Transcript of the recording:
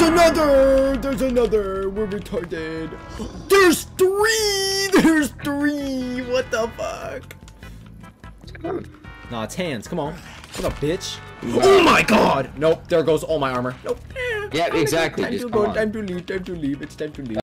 There's another! There's another! We're retarded. There's 3! There's 3! What the fuck? Nah, it's hands. Come on. What up, bitch? Oh my god! Nope, there goes all my armor. Nope. Yeah, exactly. Time to go, time to leave, time to leave. It's time to leave.